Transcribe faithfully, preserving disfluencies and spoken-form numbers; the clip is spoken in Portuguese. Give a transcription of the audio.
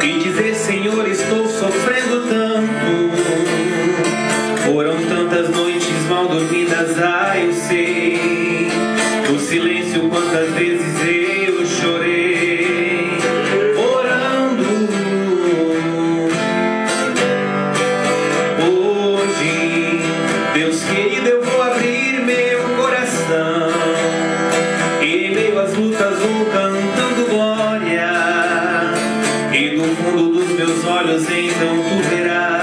e dizer: Senhor, estou sofrendo tanto. Foram tantas noites mal dormidas, ah, eu sei. No silêncio quantas vezes eu chorei, orando. Hoje, Deus querido, eu vou abrir meu coração. Em meio às lutas vou cantando glória, e do fundo dos meus olhos então tu verás